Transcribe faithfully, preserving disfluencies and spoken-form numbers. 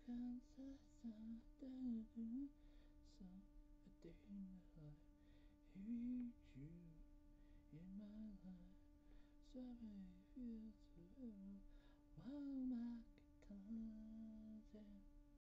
can't do so a day in the life. I need you in my life. So I feel so wow, my consent.